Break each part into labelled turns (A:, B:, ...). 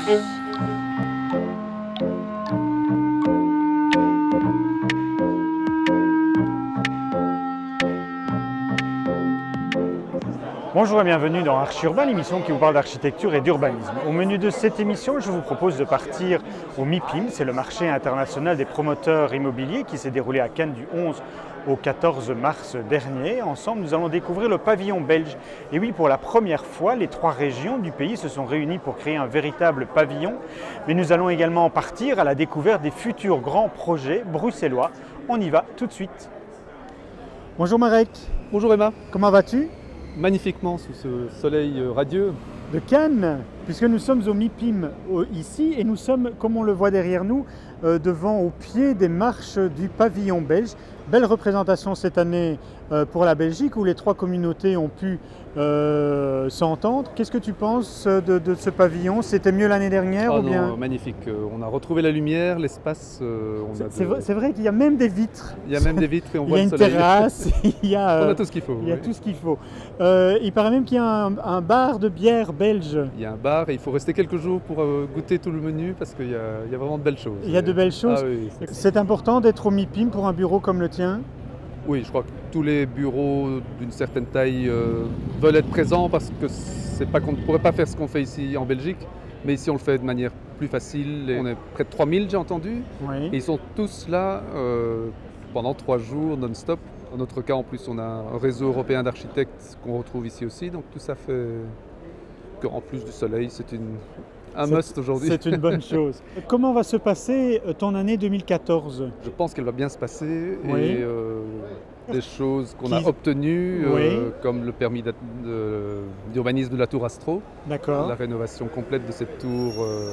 A: Bonjour et bienvenue dans Archi-Urbain, l'émission qui vous parle d'architecture et d'urbanisme. Au menu de cette émission, je vous propose de partir au MIPIM, c'est le marché international des promoteurs immobiliers qui s'est déroulé à Cannes du 11 au 14 mars dernier. Ensemble, nous allons découvrir le pavillon belge. Et oui, pour la première fois, les 3 régions du pays se sont réunies pour créer un véritable pavillon. Mais nous allons également partir à la découverte des futurs grands projets bruxellois. On y va tout de suite. Bonjour Marek.
B: Bonjour Emma.
A: Comment vas-tu ?
B: Magnifiquement sous ce soleil radieux.
A: De Cannes, puisque nous sommes au MIPIM ici et nous sommes, comme on le voit derrière nous, au pied des marches du pavillon belge. Belle représentation cette année pour la Belgique où les 3 communautés ont pu s'entendre. Qu'est-ce que tu penses de ce pavillon? C'était mieux l'année dernière ou bien?
B: Non, magnifique. On a retrouvé la lumière, l'espace.
A: C'est vrai qu'il y a même des vitres.
B: Il y a même des vitres et on voit le soleil.
A: Il y a une terrasse,
B: on a tout ce qu'il faut.
A: Il y a tout ce qu'il faut. Il paraît même qu'il y a un bar de bière belge.
B: Il y a un bar et il faut rester quelques jours pour goûter tout le menu parce qu'il y a vraiment de belles choses.
A: Il y a de belles choses.
B: Ah, oui,
A: c'est important d'être au MIPIM pour un bureau comme le tien?
B: Oui, je crois que tous les bureaux d'une certaine taille veulent être présents parce que c'est pas qu'on ne pourrait pas faire ce qu'on fait ici en Belgique, mais ici on le fait de manière plus facile. Et on est près de 3000, j'ai entendu,
A: oui.
B: Et ils sont tous là pendant 3 jours non-stop. Dans notre cas, en plus, on a un réseau européen d'architectes qu'on retrouve ici aussi, donc tout ça fait qu'en plus du soleil, c'est un must aujourd'hui.
A: C'est une bonne chose. Comment va se passer ton année 2014?
B: Je pense qu'elle va bien se passer,
A: oui.
B: Et des choses qu'on a obtenues, comme le permis d'urbanisme de la tour Astro, la rénovation complète de cette tour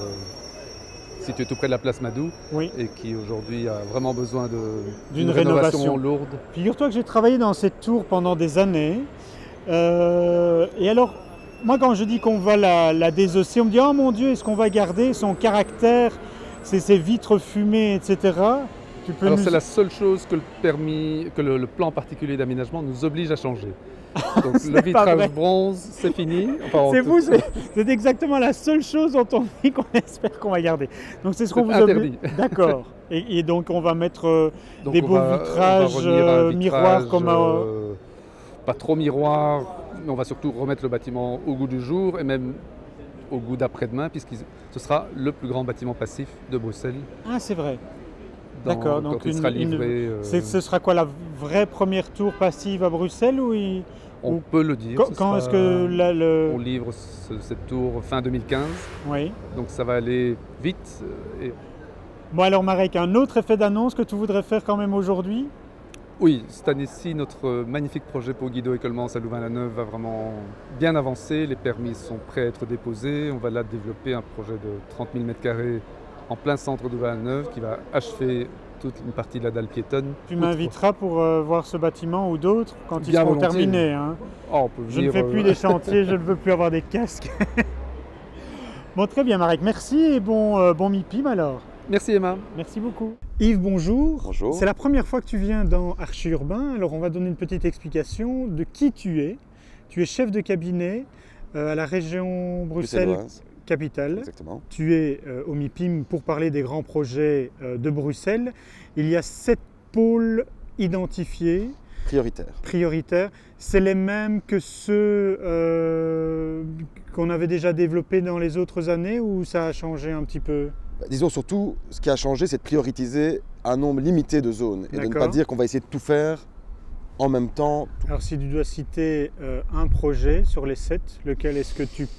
B: située tout près de la place Madou, et qui aujourd'hui a vraiment besoin d'une rénovation lourde.
A: Figure-toi que j'ai travaillé dans cette tour pendant des années, et alors moi, quand je dis qu'on va la désosser, on me dit « Oh mon Dieu, est-ce qu'on va garder son caractère, ses vitres fumées, etc. »
B: Alors c'est la seule chose que le plan particulier d'aménagement nous oblige à changer. Donc le vitrage bronze, c'est fini. Enfin,
A: c'est vous, c'est exactement la seule chose dont on dit qu'on espère qu'on va garder. Donc c'est ce qu'on vous
B: interdit.
A: D'accord. Et donc on va mettre des beaux vitrages, miroirs comme
B: pas trop miroir, mais on va surtout remettre le bâtiment au goût du jour et même au goût d'après-demain, puisque ce sera le plus grand bâtiment passif de Bruxelles.
A: Ah, c'est vrai. D'accord.
B: Donc il sera livré.
A: Ce sera quoi, la vraie première tour passive à Bruxelles
B: On peut le dire.
A: Quand est-ce que
B: on livre cette tour fin 2015.
A: Oui.
B: Donc ça va aller vite.
A: Bon alors Marek, un autre effet d'annonce que tu voudrais faire quand même aujourd'hui?
B: Oui, cette année-ci, notre magnifique projet pour Guido Ecolmans à Louvain-la-Neuve va vraiment bien avancer. Les permis sont prêts à être déposés. On va là développer un projet de 30 000 m² en plein centre de Louvain-la-Neuve qui va achever toute une partie de la dalle piétonne.
A: Tu m'inviteras pour voir ce bâtiment ou d'autres quand ils seront
B: volontiers.
A: terminés. Hein.
B: Oh, on peut
A: je ne fais plus des chantiers, je ne veux plus avoir des casques. Bon, très bien Marek, merci et bon MIPIM alors.
B: Merci Emma.
A: Merci beaucoup. Yves, bonjour.
C: Bonjour.
A: C'est la première fois que tu viens dans Archi-Urbain, alors on va donner une petite explication de qui tu es. Tu es chef de cabinet à la région Bruxelles-Capitale.
C: Exactement.
A: Tu es au MIPIM pour parler des grands projets de Bruxelles. Il y a 7 pôles identifiés. Prioritaires. C'est les mêmes que ceux qu'on avait déjà développés dans les autres années ou ça a changé un petit peu ?
C: Disons surtout, ce qui a changé, c'est de prioriser un nombre limité de zones et de ne pas dire qu'on va essayer de tout faire en même temps.
A: Alors si tu dois citer un projet sur les 7, lequel est-ce que tu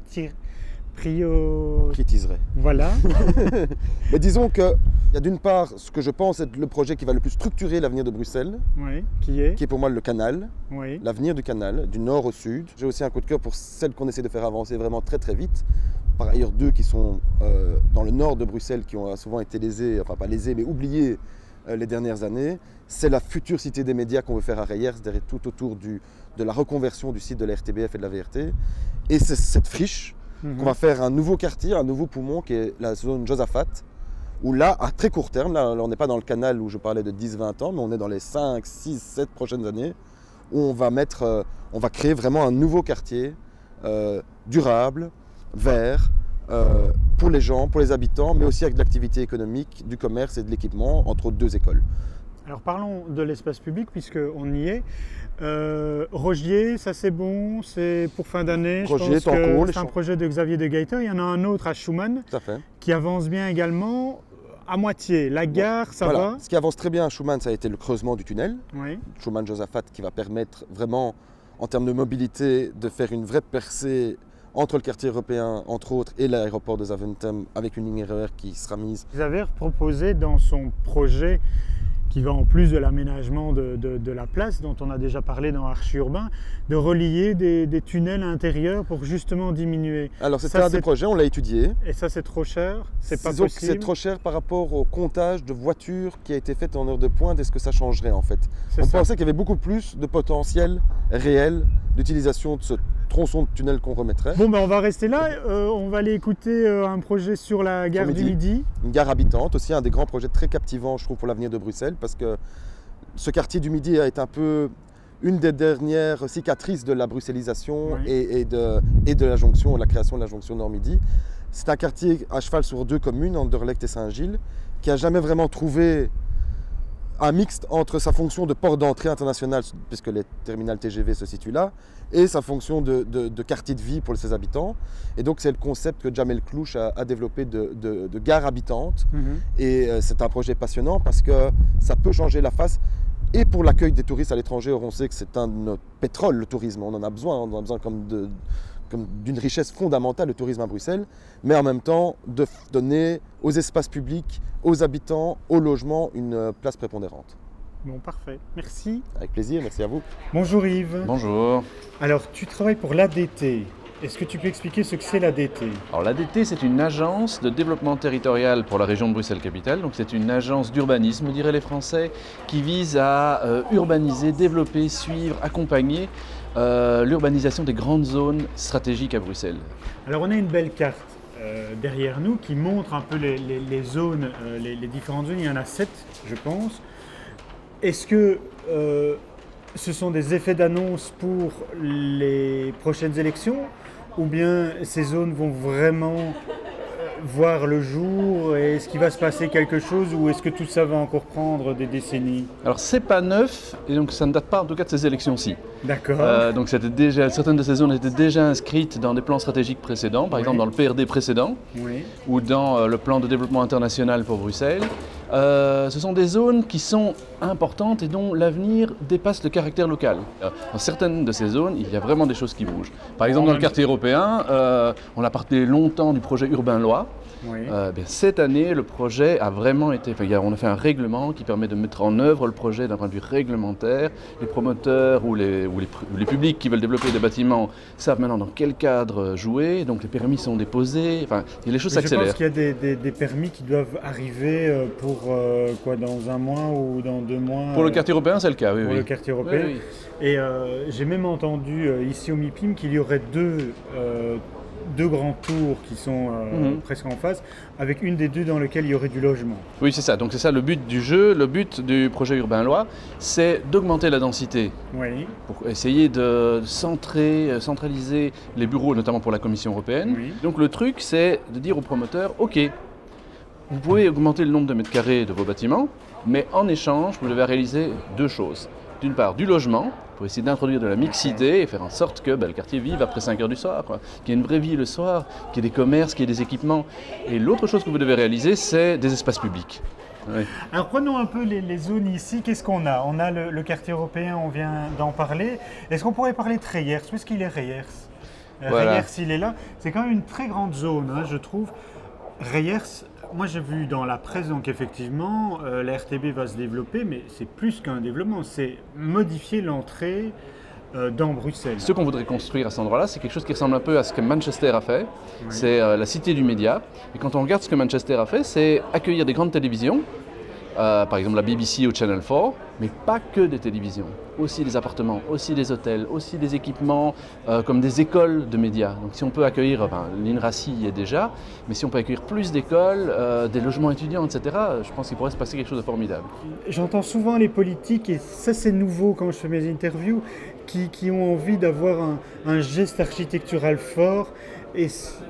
C: prioritiserais? Voilà. Mais disons qu'il y a d'une part ce que je pense être le projet qui va le plus structurer l'avenir de Bruxelles,
A: qui est
C: pour moi le canal, l'avenir du canal, du nord au sud. J'ai aussi un coup de cœur pour celle qu'on essaie de faire avancer vraiment très très vite. Par ailleurs 2 qui sont dans le nord de Bruxelles qui ont souvent été lésés, enfin pas lésés mais oubliés les dernières années. C'est la future cité des médias qu'on veut faire à Reyers, tout autour de la reconversion du site de la RTBF et de la VRT. Et c'est cette friche qu'on va faire un nouveau quartier, un nouveau poumon qui est la zone Josaphat, où là, à très court terme, là on n'est pas dans le canal où je parlais de 10-20 ans, mais on est dans les 5, 6, 7 prochaines années, où on va créer vraiment un nouveau quartier durable, vert, pour les gens, pour les habitants, mais aussi avec de l'activité économique, du commerce et de l'équipement, entre autres 2 écoles.
A: Alors parlons de l'espace public puisqu'on y est. Rogier, ça c'est bon, c'est pour fin d'année.
C: Rogier,
A: c'est un projet de Xavier de Gaëter. Il y en a un autre à Schumann qui avance bien également. À moitié, la gare, ça va.
C: Ce qui avance très bien à Schumann, ça a été le creusement du tunnel.
A: Oui.
C: Schumann-Josaphat qui va permettre vraiment, en termes de mobilité, de faire une vraie percée entre le quartier européen, entre autres, et l'aéroport de Zaventem, avec une ligne RER qui sera mise.
A: Xavier proposé dans son projet, qui va en plus de l'aménagement de la place dont on a déjà parlé dans Archi-Urbain, de relier des tunnels intérieurs pour justement diminuer.
C: Alors c'était un des projets, on l'a étudié.
A: Et ça c'est trop cher? C'est pas possible?
C: C'est trop cher par rapport au comptage de voitures qui a été fait en heure de pointe et ce que ça changerait en fait. On pensait qu'il y avait beaucoup plus de potentiel réel d'utilisation de ce tronçon de tunnel qu'on remettrait.
A: Bon, ben on va rester là, on va aller écouter un projet sur la gare du Midi.
C: Une gare habitante, aussi un des grands projets très captivants je trouve pour l'avenir de Bruxelles, parce que ce quartier du Midi est un peu une des dernières cicatrices de la bruxellisation et de la jonction, la création de la jonction Nord-Midi. C'est un quartier à cheval sur 2 communes, Anderlecht et Saint-Gilles, qui n'a jamais vraiment trouvé un mixte entre sa fonction de port d'entrée internationale, puisque les terminales TGV se situent là, et sa fonction de quartier de vie pour ses habitants. Et donc c'est le concept que Jamel Clouche a développé de gare habitante. Et c'est un projet passionnant parce que ça peut changer la face. Et pour l'accueil des touristes à l'étranger, on sait que c'est un de nos pétroles, le tourisme. On en a besoin comme d'une richesse fondamentale, le tourisme à Bruxelles, mais en même temps de donner aux espaces publics, aux habitants, aux logements une place prépondérante.
A: Bon, parfait. Merci.
C: Avec plaisir, merci à vous.
A: Bonjour Yves.
D: Bonjour.
A: Alors, tu travailles pour l'ADT. Est-ce que tu peux expliquer ce que c'est l'ADT?
D: Alors l'ADT, c'est une agence de développement territorial pour la région de Bruxelles-Capitale. Donc c'est une agence d'urbanisme, diraient les Français, qui vise à urbaniser, développer, suivre, accompagner l'urbanisation des grandes zones stratégiques à Bruxelles.
A: Alors on a une belle carte derrière nous qui montre un peu les zones, les différentes zones. Il y en a 7, je pense. Est-ce que ce sont des effets d'annonce pour les prochaines élections ou bien ces zones vont vraiment voir le jour? Est-ce qu'il va se passer quelque chose ou est-ce que tout ça va encore prendre des décennies?
D: Alors c'est pas neuf et donc ça ne date pas en tout cas de ces élections-ci.
A: D'accord.
D: Donc certaines de ces zones étaient déjà inscrites dans des plans stratégiques précédents, par exemple dans le PRD précédent ou dans le plan de développement international pour Bruxelles. Ce sont des zones qui sont importantes et dont l'avenir dépasse le caractère local. Dans certaines de ces zones, il y a vraiment des choses qui bougent. Par exemple, dans le quartier européen, on a parlé longtemps du projet Urbain-Loi. Cette année, le projet a vraiment été... on a fait un règlement qui permet de mettre en œuvre le projet d'un point de vue réglementaire. Les promoteurs ou les publics qui veulent développer des bâtiments savent maintenant dans quel cadre jouer. Donc les permis sont déposés. Les choses s'accélèrent.
A: Je pense qu'il y a des permis qui doivent arriver pour dans un mois ou dans 2 mois.
D: Pour le quartier européen, c'est le cas, oui.
A: Pour le quartier européen. Oui. Et j'ai même entendu ici au MIPIM qu'il y aurait deux grands tours qui sont presque en face, avec une des 2 dans lesquelles il y aurait du logement.
D: Oui, c'est ça. Donc c'est ça le but du jeu. Le but du projet Urbain-Loi, c'est d'augmenter la densité pour essayer de centraliser les bureaux, notamment pour la Commission européenne. Donc le truc, c'est de dire aux promoteurs, OK, vous pouvez augmenter le nombre de mètres carrés de vos bâtiments, mais en échange, vous devez réaliser 2 choses. D'une part, du logement, pour essayer d'introduire de la mixité et faire en sorte que le quartier vive après 5 heures du soir, qu'il y ait une vraie vie le soir, qu'il y ait des commerces, qu'il y ait des équipements. Et l'autre chose que vous devez réaliser, c'est des espaces publics.
A: Oui. Alors prenons un peu les zones ici. Qu'est-ce qu'on a? On a le quartier européen, on vient d'en parler. Est-ce qu'on pourrait parler de Reyers? Où est-ce qu'il est Reyers? Reyers, il est là. C'est quand même une très grande zone, je trouve. Reyers, moi j'ai vu dans la presse, donc effectivement, la RTB va se développer, mais c'est plus qu'un développement, c'est modifier l'entrée dans Bruxelles.
D: Ce qu'on voudrait construire à cet endroit-là, c'est quelque chose qui ressemble un peu à ce que Manchester a fait. C'est la cité du média. Et quand on regarde ce que Manchester a fait, c'est accueillir des grandes télévisions, par exemple la BBC ou Channel 4, mais pas que des télévisions, aussi des appartements, aussi des hôtels, aussi des équipements comme des écoles de médias. Donc si on peut accueillir, l'INRACI y est déjà, mais si on peut accueillir plus d'écoles, des logements étudiants, etc., je pense qu'il pourrait se passer quelque chose de formidable.
A: J'entends souvent les politiques, et ça c'est nouveau quand je fais mes interviews, qui ont envie d'avoir un geste architectural fort. Et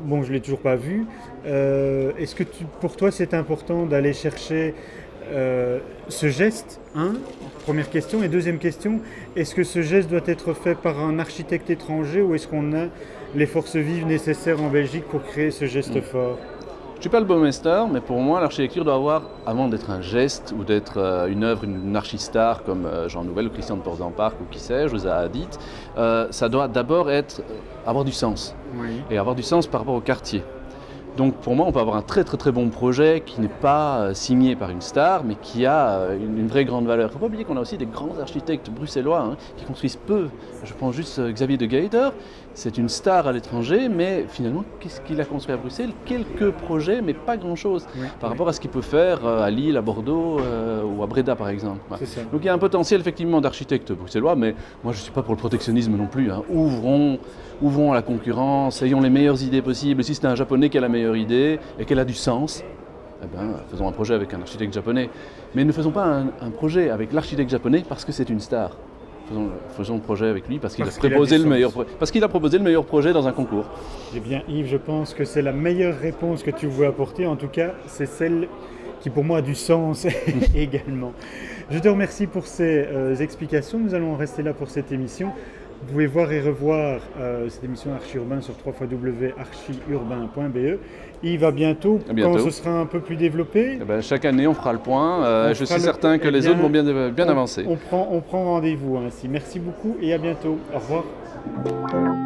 A: bon, je ne l'ai toujours pas vu. Est-ce que pour toi, c'est important d'aller chercher ce geste, première question. Et deuxième question, est-ce que ce geste doit être fait par un architecte étranger ou est-ce qu'on a les forces vives nécessaires en Belgique pour créer ce geste fort?
D: Je ne suis pas le baumeester, mais pour moi, l'architecture doit avoir, avant d'être un geste ou d'être une œuvre, une archistar comme Jean Nouvel ou Christian de Portzamparc ou qui sais-je, ou Zaha Hadid, ça doit d'abord avoir du sens. Oui. Et avoir du sens par rapport au quartier. Donc pour moi, on peut avoir un très bon projet qui n'est pas signé par une star, mais qui a une vraie grande valeur. Il ne faut pas oublier qu'on a aussi des grands architectes bruxellois qui construisent peu. Je prends juste Xavier de Geyter, c'est une star à l'étranger, mais finalement, qu'est-ce qu'il a construit à Bruxelles? Quelques projets, mais pas grand-chose par rapport à ce qu'il peut faire à Lille, à Bordeaux ou à Breda par exemple. Donc il y a un potentiel effectivement d'architectes bruxellois, mais moi je ne suis pas pour le protectionnisme non plus. Ouvrons à la concurrence, ayons les meilleures idées possibles. Si c'est un japonais qui a la meilleure idée et qu'elle a du sens, eh ben, faisons un projet avec un architecte japonais. Mais ne faisons pas un projet avec l'architecte japonais parce que c'est une star. Faisons le projet avec lui parce qu'il a proposé le meilleur projet dans un concours.
A: Eh bien Yves, je pense que c'est la meilleure réponse que tu veux apporter. En tout cas, c'est celle qui pour moi a du sens également. Je te remercie pour ces explications. Nous allons en rester là pour cette émission. Vous pouvez voir et revoir cette émission Archi Urbain sur www.archiurbain.be. Yves, à bientôt. Quand ce sera un peu plus développé.
D: Eh ben, chaque année, on fera le point. Je suis certain que les autres vont bien avancer.
A: On prend rendez-vous ainsi. Merci beaucoup et à bientôt. Au revoir.